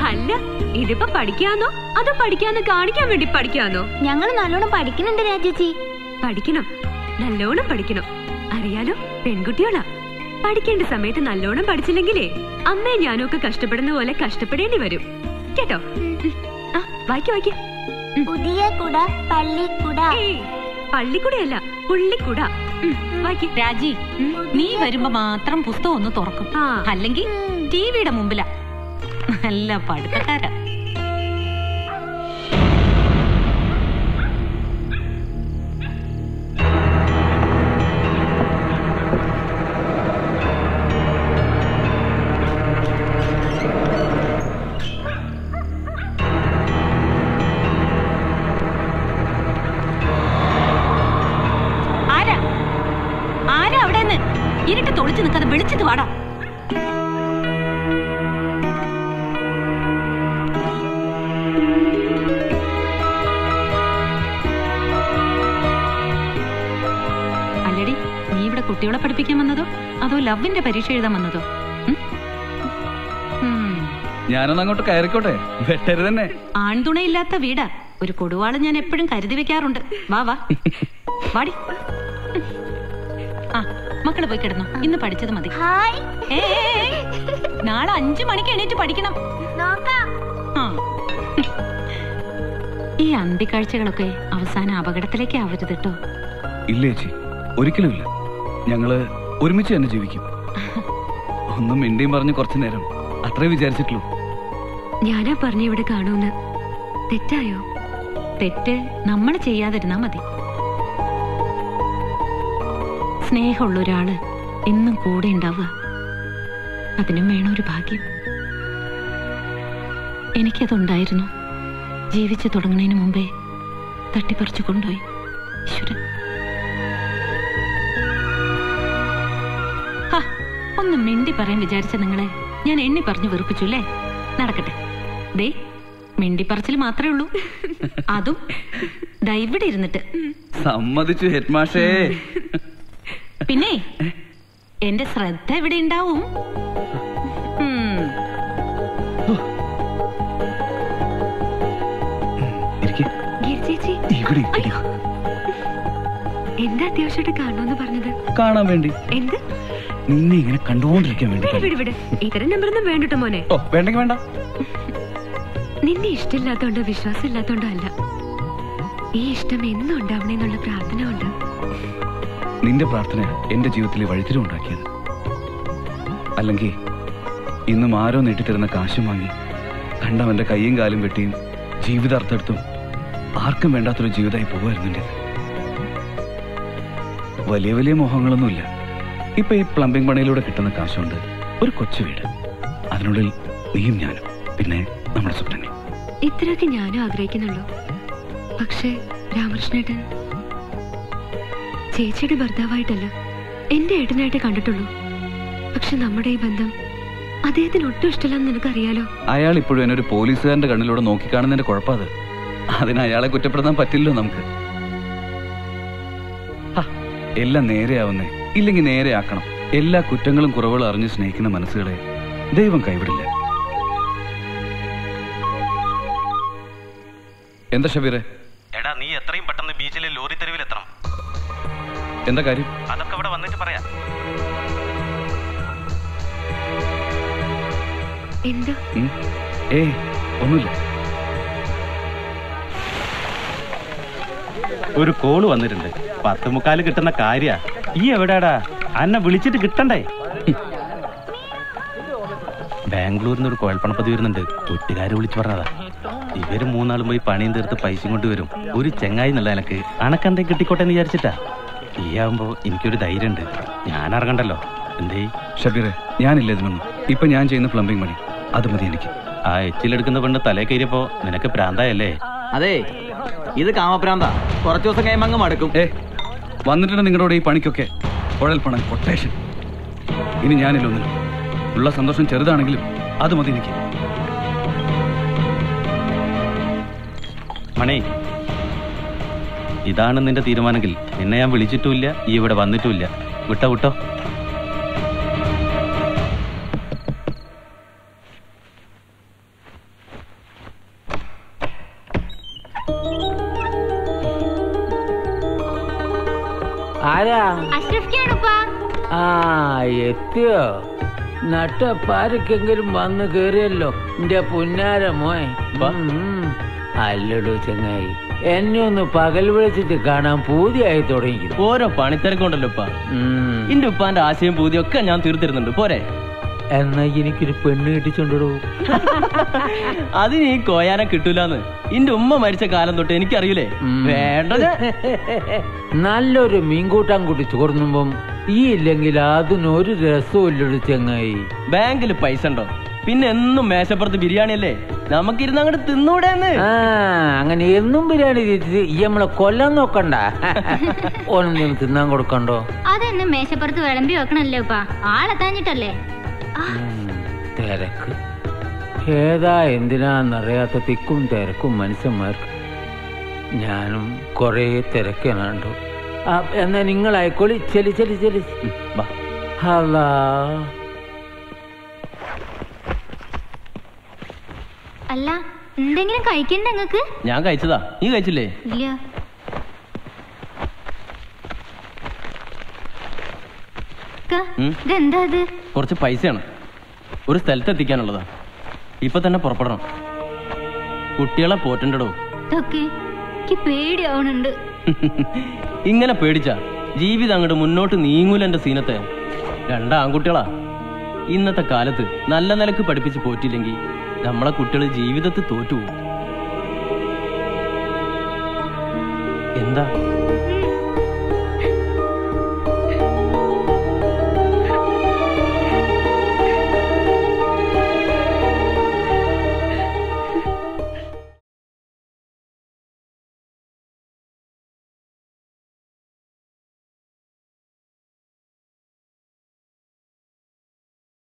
അല്ല, ഇതിപ്പോ പഠിക്കാന്നോ അതോ പഠിക്കാന്ന് കാണിക്കാൻ വേണ്ടി പഠിക്കാന്നോ? ഞങ്ങൾ നല്ലോണം പഠിക്കുന്നുണ്ട് രാജേച്ചി. പഠിക്കണം, നല്ലോണം പഠിക്കണം. അറിയാലോ, പെൺകുട്ടിയോളാ. പഠിക്കേണ്ട സമയത്ത് നല്ലോണം പഠിച്ചില്ലെങ്കിലേ അമ്മയും ഞാനും ഒക്കെ കഷ്ടപ്പെടുന്ന പോലെ കഷ്ടപ്പെടേണ്ടി വരും കേട്ടോ. വായിക്ക. പുതിയ കുട പള്ളിക്കുട. പള്ളിക്കുടയല്ല, പുള്ളിക്കുട. രാജി, നീ വരുമ്പോ മാത്രം പുസ്തകം ഒന്ന് തുറക്കും, അല്ലെങ്കിൽ ടിവിയുടെ മുമ്പിലാ. നല്ല പഠിത്തക്കാരാ. ആരാ അവിടെ നിന്ന് ഇരുട്ട് തൊളിച്ചു നിൽക്കാതെ വിളിച്ചിട്ട് വാടാ. അല്ലടി, നീ ഇവിടെ കുട്ടികളെ പഠിപ്പിക്കാൻ വന്നതോ അതോ ലവിന്റെ പരീക്ഷ എഴുതാൻ വന്നതോ? ഞാനൊന്ന് അങ്ങോട്ട് കയറിക്കോട്ടെ, വെട്ടരുതന്നെ. ആൺതുണയില്ലാത്ത വീടാ. ഒരു കൊടുവാള് ഞാൻ എപ്പോഴും കരുതി വെക്കാറുണ്ട്. വാ വാടി. ആ, മക്കള് പോയി കിടന്നു. ഇന്ന് പഠിച്ചത് മതി. നാളെ 5 മണിക്ക് എണീറ്റ് പഠിക്കണം. ഈ അന്തിക്കാഴ്ചകളൊക്കെ അവസാന അപകടത്തിലേക്ക് ആവരുത് കേട്ടോ. ഇല്ല ചേച്ചി, ഒരിക്കലും ഇല്ല. ഞങ്ങള് ഒരുമിച്ച് തന്നെ ജീവിക്കും. ഒന്നും മിണ്ടിയും പറഞ്ഞ് കുറച്ചു നേരം അത്രേ വിചാരിച്ചിട്ടുള്ളൂ. ഞാനാ പറഞ്ഞ ഇവിടെ കാണൂന്ന്. തെറ്റായോ? തെറ്റ് നമ്മൾ ചെയ്യാതിരുന്നാ മതി. സ്നേഹമുള്ള ഒരാള് എന്നും കൂടെ ഉണ്ടാവുക, അതിനും വേണം ഒരു ഭാഗ്യം. എനിക്കതുണ്ടായിരുന്നു. ജീവിച്ചു തുടങ്ങുന്നതിന് മുമ്പേ തട്ടിപ്പറിച്ചു കൊണ്ടുപോയി ഈശ്വരൻ. ഒന്ന് മിണ്ടി പറയാൻ വിചാരിച്ച നിങ്ങളെ ഞാൻ എണ്ണി പറഞ്ഞു വെറുപ്പിച്ചു അല്ലേ? നടക്കട്ടെ. ദേ, മിണ്ടിപ്പറച്ചിൽ മാത്രമേ ഉള്ളൂ. അതും ഇവിടെ ഇരുന്നിട്ട്. സമ്മതിച്ചു ഹെഡ് മാഷേ. പിന്നെ എന്റെ ശ്രദ്ധ ഇവിടെ ഉണ്ടാവും. എന്താ അത്യാവശ്യമായിട്ട് കാണണമെന്ന് പറഞ്ഞത്? കാണാൻ വേണ്ടി. എന്ത്? നിന്നെ ഇങ്ങനെ കണ്ടുകൊണ്ടിരിക്കാൻ വേണ്ടി. ഇത്തരം നമ്പറൊന്നും വേണ്ടിട്ടോ മോനെ. വേണ്ടെങ്കിൽ വേണ്ട. നിന്നെ ഇഷ്ടമില്ലാത്തോണ്ടോ വിശ്വാസം ഇല്ലാത്തോണ്ടോ അല്ല, ഈ ഇഷ്ടം എന്നും ഉണ്ടാവണേന്നുള്ള പ്രാർത്ഥന ഉണ്ട്. നിന്റെ പ്രാർത്ഥന എന്റെ ജീവിതത്തിൽ വഴിത്തിരിവുണ്ടാക്കിയത്. അല്ലെങ്കിൽ ഇന്നും ആരോ നീട്ടിത്തരുന്ന കാശും വാങ്ങി കണ്ടവന്റെ കയ്യും കാലും വെട്ടിയും ജീവിതാർത്ഥെടുത്തും ആർക്കും വേണ്ടാത്തൊരു ജീവിതമായി പോകുമായിരുന്നുണ്ട്. വലിയ വലിയ മോഹങ്ങളൊന്നുമില്ല. ഇപ്പൊ ഈ പ്ലംബിംഗ് പണിയിലൂടെ കിട്ടുന്ന കാശുണ്ട് ഒരു കൊച്ചു വീട്, അതിനുള്ളിൽ നീയും ഞാനും, പിന്നെ നമ്മുടെ സ്വപ്നങ്ങൾ. ഇത്രയൊക്കെ ഞാനും ആഗ്രഹിക്കുന്നുള്ളൂ. പക്ഷേ രാമകൃഷ്ണേട്ടൻ ചേച്ചിയുടെ ഭർത്താവായിട്ടല്ല, എന്റെ ഏട്ടനായിട്ട് കണ്ടിട്ടുള്ളൂ. പക്ഷെ നമ്മുടെ ഈ ബന്ധം അദ്ദേഹത്തിന് ഒട്ടും ഇഷ്ടമല്ലെന്ന് നിനക്കറിയാലോ. അയാൾ ഇപ്പോഴും എന്നൊരു പോലീസുകാരന്റെ കണ്ണിലൂടെ നോക്കിക്കാണുന്നതിന്റെ കുഴപ്പത്. അതിന് അയാളെ കുറ്റപ്പെടുത്താൻ പറ്റില്ലല്ലോ നമുക്ക്. എല്ലാം നേരെയാവുന്നേ, ഇല്ലെങ്കിൽ നേരെയാക്കണം. എല്ലാ കുറ്റങ്ങളും കുറവുകളും അറിഞ്ഞ് സ്നേഹിക്കുന്ന മനസ്സുകളെ ദൈവം കൈവിടില്ല. എന്താ ഷബീറെ? എടാ, നീ എത്രയും പെട്ടെന്ന് ബീച്ചിലെ ലോറി തെരുവിൽ എത്തണം. എന്താ കാര്യം? അതൊക്കെ ഇവിടെ വന്നിട്ട് പറയാം. എന്താ? ഒന്നുമില്ല. ഒരു കോള് വന്നിട്ടുണ്ട്. 10:45 കിട്ടുന്ന കാര്യ. ഈ എവിടെടാ? അന്നെ വിളിച്ചിട്ട് കിട്ടണ്ടേ? ബാംഗ്ലൂരിൽ നിന്ന് ഒരു കുഴൽപ്പണപ്പതി വരുന്നുണ്ട്. വീട്ടുകാര് വിളിച്ചു പറഞ്ഞതാ. ഇവര് 3 നാളും പോയി പണിയും തീർത്ത് പൈസ കൊണ്ടുവരും. ഒരു ചെങ്ങായി എന്നുള്ള എനക്ക് അണക്കെന്തേ കിട്ടിക്കോട്ടെ എന്ന് വിചാരിച്ചിട്ടാ. ഈ ആവുമ്പോ എനിക്കൊരു ധൈര്യമുണ്ട്. ഞാൻ ഇറങ്ങണ്ടല്ലോ. എന്തേ ഷബീറെ? ഞാനില്ല ഇതിനൊന്നും. ഇപ്പൊ ഞാൻ ചെയ്യുന്ന പ്ലംബിംഗ് പണി അത് മതി എനിക്ക്. ആ എച്ചിലെടുക്കുന്ന പെണ്ണ് തലേ കയറിയപ്പോ നിനക്ക് പ്രാന്തായല്ലേ? അതെ, ഇത് കാമപ്രാന്ത. കുറച്ചു ദിവസം കഴിയുമ്പോ അങ്ങ് മടുക്കും. വന്നിട്ടുണ്ട് നിങ്ങളുടെ ഈ പണിക്കൊക്കെ കുഴൽപ്പണം, കൊട്ടേഷൻ. ഇനി ഞാനില്ലൊന്നും. ഉള്ള സന്തോഷം ചെറുതാണെങ്കിലും അത് മതി എനിക്ക്. മണി, ഇതാണ് നിന്റെ തീരുമാനമെങ്കിൽ നിന്നെ ഞാൻ വിളിച്ചിട്ടുമില്ല, ഈ ഇവിടെ വന്നിട്ടുമില്ല. വിട്ടോ വിട്ടോ. ആരാ? അഷ്റഫ്ക്കാണുപ്പാ. ആ എത്തിയോ? നട്ടപ്പാരക്കെങ്കിലും വന്ന് കേറിയല്ലോ എന്റെ പുന്നാര മോൻ. അല്ലടോ ചങ്ങായി, എന്നെ ഒന്ന് പകൽ വിളിച്ചിട്ട് കാണാൻ പൂതിയായി തുടങ്ങി. ഓരോ പണിത്തിരക്കുണ്ടല്ലോ ഉപ്പ. എന്റെ ഉപ്പാന്റെ ആശയം പൂതിയൊക്കെ ഞാൻ തീർത്തിരുന്നുണ്ട്. പോരെ? എന്നാ എനിക്കൊരു പെണ്ണ് കെട്ടിച്ചുണ്ടോ? അതിന് ഈ കോയാനെ കിട്ടൂലെന്ന് എന്റെ ഉമ്മ മരിച്ച കാലം തൊട്ട് എനിക്കറിയില്ലേ. വേണ്ടത് നല്ലൊരു മീൻകൂട്ടാൻ കൂട്ടി ചോർന്നുമ്പം ഈ ഇല്ലെങ്കിൽ അതിനൊരു രസവും ഇല്ലൊരു ചങ്ങായി. ബാങ്കിൽ പൈസ ഉണ്ടോ? പിന്നെ എന്നും മേശപ്പുറത്ത് ബിരിയാണി അല്ലേ, നമുക്കിരുന്ന് അങ്ങോട്ട് തിന്നൂടെന്ന്. അങ്ങനെ എന്നും ബിരിയാണി തിരിച്ച് ഈ നമ്മളെ കൊല്ലാൻ നോക്കണ്ട. ഒന്നും തിന്നാൻ കൊടുക്കണ്ടോ? അതെന്നും മേശപ്പുറത്ത് വിളമ്പി വെക്കണല്ലോ ഉപ്പാ, ആളെത്താഞ്ഞിട്ടല്ലേ. തിരക്ക് ഏതാ എന്തിനാന്നറിയാത്ത തിക്കും തിരക്കും മനുഷ്യന്മാർക്ക്. ഞാനും കൊറേ തിരക്കണുണ്ടോ. എന്നാ നിങ്ങളായിക്കോളി. ചെലി ചെലി ചെലി. ഹലാ അല്ല, എന്തെങ്കിലും കഴിക്കണ്ട നിങ്ങക്ക്? ഞാൻ കഴിച്ചതാ, നീ കഴിച്ചില്ലേ? ഇല്ല. ഇതെന്താ? കുറച്ച് പൈസയാണ്, ഒരു സ്ഥലത്ത് എത്തിക്കാനുള്ളതാ. ഇപ്പൊ തന്നെ പുറപ്പെടണം. കുട്ടികളെ പോറ്റണ്ടോ? പേടിയാവണുണ്ട്. ഇങ്ങനെ പേടിച്ചാ ജീവിതം അങ്ങോട്ട് മുന്നോട്ട് നീങ്ങൂല. എന്റെ സീനത്തെ 2 ആൺകുട്ടികളാ. ഇന്നത്തെ കാലത്ത് നല്ല നിലക്ക് പഠിപ്പിച്ച് പോറ്റില്ലെങ്കിൽ നമ്മളെ കുട്ടികൾ ജീവിതത്തിൽ തോറ്റുപോകും. എന്താ